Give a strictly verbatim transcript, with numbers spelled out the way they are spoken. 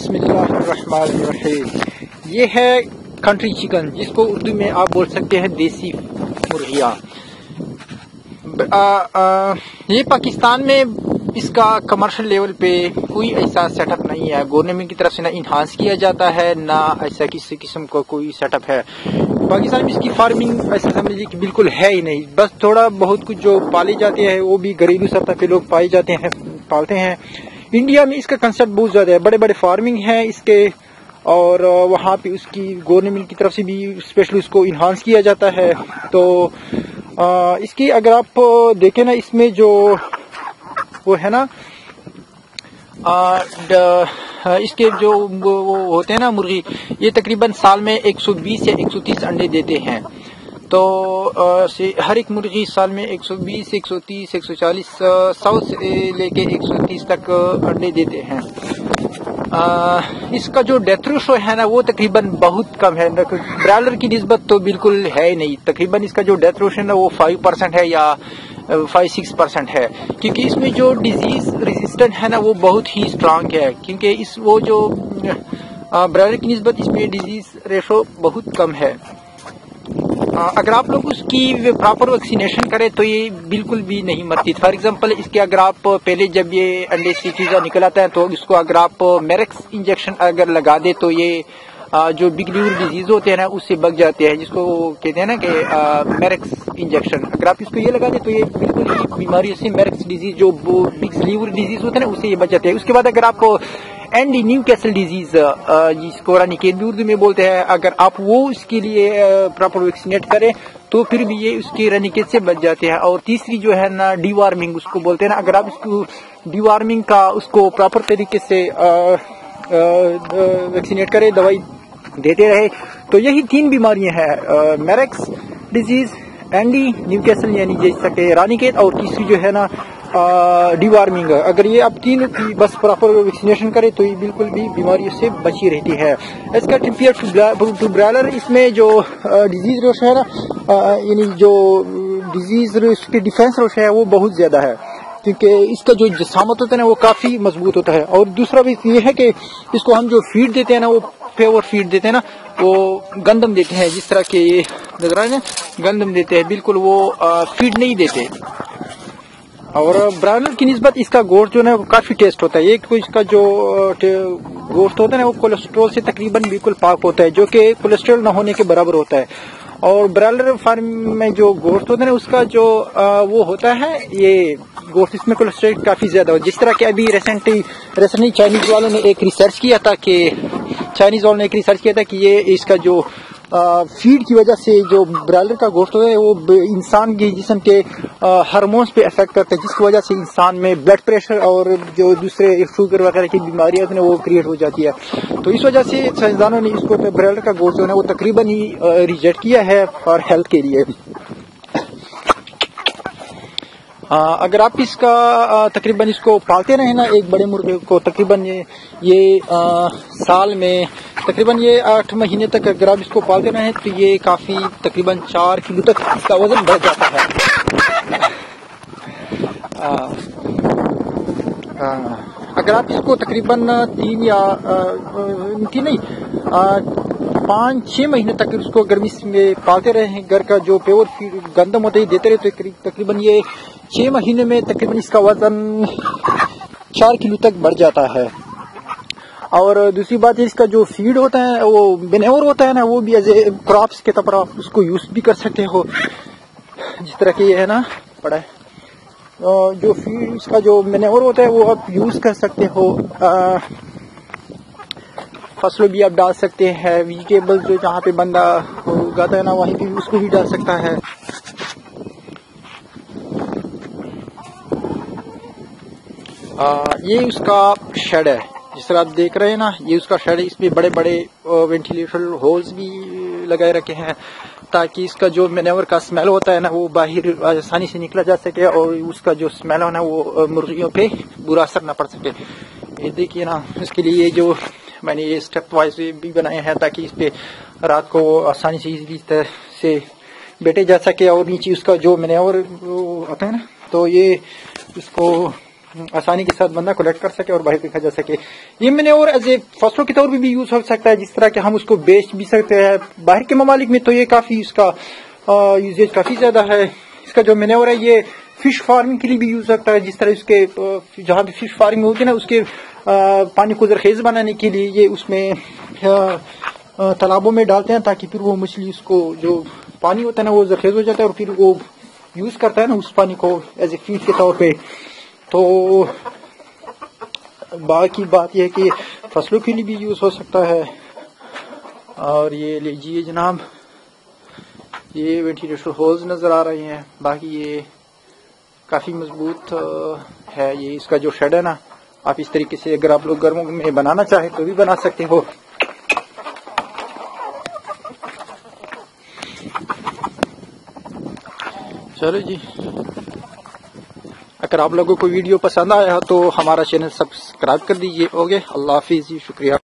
बिस्मिल्लाहिर्रहमानिर्रहीम। ये है कंट्री चिकन, जिसको उर्दू में आप बोल सकते हैं देसी मुर्गियाँ। ये पाकिस्तान में इसका कमर्शियल लेवल पे कोई ऐसा सेटअप नहीं है, गवर्नमेंट की तरफ से ना इन्हांस किया जाता है, ना ऐसा किसी किस्म का कोई सेटअप है। पाकिस्तान में इसकी फार्मिंग ऐसा समझिए कि बिल्कुल है ही नहीं। बस थोड़ा बहुत कुछ जो पाले जाते हैं वो भी घरेलू सतह पे लोग पाए जाते हैं, पालते हैं। इंडिया में इसका कंसेप्ट बहुत ज्यादा है, बड़े बड़े फार्मिंग है इसके, और वहाँ पे उसकी गवर्नमेंट की तरफ से भी स्पेशली उसको इन्हांस किया जाता है। तो आ, इसकी अगर आप देखें ना, इसमें जो वो है ना आ, द, इसके जो वो होते हैं ना मुर्गी, ये तकरीबन साल में एक सौ बीस या एक सौ तीस अंडे देते हैं। तो आ, से हर एक मुर्गी साल में एक सौ बीस, एक सौ तीस, एक सौ चालीस, सौ से लेके एक सौ तीस तक अंडे देते हैं। आ, इसका जो डेथ रेशो है ना वो तकरीबन बहुत कम है, ब्रॉयलर की निस्बत तो बिल्कुल है ही नहीं। तकरीबन इसका जो डेथ रेशो है ना वो फाइव परसेंट है या फाइव सिक्स परसेंट है, क्योंकि इसमें जो डिजीज रेजिस्टेंट है ना वो बहुत ही स्ट्रांग है, क्योंकि इस वो जो ब्रॉयलर की निस्बत इसमें डिजीज रेशो बहुत कम है। अगर आप लोग उसकी प्रॉपर वैक्सीनेशन करें तो ये बिल्कुल भी नहीं मरती। फॉर एग्जांपल, इसके अगर आप पहले जब ये अंडे से चीज़ा निकल आता है तो इसको अगर आप मेरेक्स इंजेक्शन अगर लगा दे तो ये जो बिग लीवर डिजीज होते हैं ना उससे बच जाते हैं, जिसको कहते हैं ना कि मेरेक्स इंजेक्शन। अगर आप इसको ये लगा दे तो ये बिल्कुल ही बीमारी से मेरेक्स डिजीज जो बिग लीवर डिजीज होते हैं ना उससे ये बच जाते हैं। उसके बाद अगर आप एंडी न्यू कैसल डिजीज, जिसको रानीखेत भी उर्दू में बोलते हैं, अगर आप वो उसके लिए प्रॉपर वैक्सीनेट करें तो फिर भी ये उसके रानीखेत से बच जाते हैं। और तीसरी जो है ना डीवार्मिंग उसको बोलते हैं ना, अगर आप इसको डीवार्मिंग का उसको प्रॉपर तरीके से वैक्सीनेट करें, दवाई देते रहे, तो यही तीन बीमारियां हैं, Marek's disease, and the Newcastle यानी जैसा कि रानीखेत, और तीसरी जो है ना डिवार्मिंग। अगर ये आप तीन की बस प्रॉपर वैक्सीनेशन करें तो ये बिल्कुल भी बीमारियों से बची रहती है। इसका कंपेयर टू ब्रॉयलर, इसमें जो डिजीज रेशो है ना, यानी जो डिजीज की डिफेंस रेशो है वो बहुत ज्यादा है, क्योंकि इसका जो जसामत होता है ना वो काफी मजबूत होता है। और दूसरा भी ये है कि इसको हम जो फीड देते हैं ना वो प्योर फीड देते हैं ना, वो गंदम देते हैं, जिस तरह के ये लग रहा है ना गंदम देते हैं, बिल्कुल वो फीड नहीं देते। और ब्रॉयलर की निस्बत इसका गोश्त जो है वो काफी टेस्ट होता है। एक तो इसका जो गोश्त होता है ना वो कोलेस्ट्रॉल से तकरीबन बिल्कुल पाक होता है, जो कि कोलेस्ट्रॉल न होने के बराबर होता है। और ब्रॉयलर फार्म में जो गोश्त होता है ना उसका जो आ, वो होता है ये गोश्त, इसमें कोलेस्ट्रॉल काफी ज्यादा हो। जिस तरह के अभी रिसेंटली रिसेंटली चाइनीज वालों ने एक रिसर्च किया था कि चाइनीज वालों ने एक रिसर्च किया था कि ये इसका जो फीड की वजह से जो ब्रॉयलर का गोश्त होता है वो इंसान के जिस्म के हार्मोन्स पे इफेक्ट करता है, जिसकी वजह से इंसान में ब्लड प्रेशर और जो दूसरे शुगर वगैरह की बीमारियां हैं वो क्रिएट हो जाती है। तो इस वजह से साइंसदानों ने इसको ब्रॉयलर का गोश्त जो है वो तकरीबन ही रिजेक्ट किया है फॉर हेल्थ के लिए। आ, अगर आप इसका आ, तकरीबन इसको पालते रहे ना एक बड़े मुर्गे को, तकरीबन ये ये आ, साल में तकरीबन ये आठ महीने तक अगर आप इसको पालते रहे तो ये काफी तकरीबन चार किलो तक इसका वजन बढ़ जाता है। आ, आ, अगर आप इसको तकरीबन तीन या तीन नहीं पाँच छह महीने तक उसको गर्मी में पालते रहे, घर का जो प्योर गंदम होता है देते रहे, तो तकरीबन ये छह महीने में तकरीबन इसका वजन चार किलो तक बढ़ जाता है। और दूसरी बात है, इसका जो फीड होता है वो बेनेवर होता है ना, वो भी एज ए क्रॉप्स के तौर पर आप उसको यूज भी कर सकते हो, जिस तरह की ये है ना पड़ा है। जो फीड इसका जो बेनेवर होता है वो आप यूज कर सकते हो, फसलों भी आप डाल सकते हैं, वेजिटेबल जो जहाँ पे बंदा उगाता है ना वहीं भी उसको भी डाल सकता है। आ, ये उसका शेड है, जिस तरह आप देख रहे हैं ना, ये उसका शेड है। इसमें बड़े बड़े वेंटिलेशन होल्स भी लगाए रखे हैं ताकि इसका जो मैन्योर का स्मेल होता है ना वो बाहर आसानी से निकला जा सके और उसका जो स्मेल है ना वो मुर्गियों पे बुरा असर ना पड़ सके। ये देखिए ना, इसके लिए जो मैंने ये स्टेप वाइज भी बनाए हैं ताकि इस पे रात को आसानी से इस तरह से बैठे जा सके। और नीचे उसका जो मैन्योर आता है ना तो ये इसको آسانی کے ساتھ بندہ کلیکٹ کر سکے اور باہر پھینکا جا سکے. یہ مینیور ایز اے فصلوں کے طور پہ بھی یوز ہو سکتا ہے, جس طرح کہ ہم اس کو بیچ بھی سکتے ہیں. باہر کے ممالک میں تو یہ کافی اس کا یوزیج کافی زیادہ ہے. اس کا جو مینیور ہے یہ فش فارمنگ کے لیے بھی یوز ہوتا ہے, جس طرح اس کے جہاں پہ فش فارمنگ ہوتی ہے نا, اس کے پانی کو زرخیز بنانے کے لیے یہ اس میں تالابوں میں ڈالتے ہیں, تاکہ پھر وہ مچھلی اس کو جو پانی ہوتا ہے نا وہ زرخیز ہو جاتا ہے, اور پھر وہ یوز کرتا ہے نا اس پانی کو ایز اے فیڈ کے طور پہ. تو باقی بات یہ ہے کہ فصلوں کے لیے بھی یوز ہو سکتا ہے. اور یہ لیجیے جناب, یہ وینٹیلیٹر ہولز نظر آ رہے ہیں. باقی یہ کافی مضبوط ہے. یہ اس کا جو شیڈ ہے نا, آپ اس طریقے سے اگر آپ لوگ گرموں میں بنانا چاہیں تو بھی بنا سکتے ہو. چلو جی, اگر آپ لوگوں کو ویڈیو پسند آیا تو ہمارا چینل سبسکرائب کر دیجیے. اوکے, اللہ حافظ جی, شکریہ.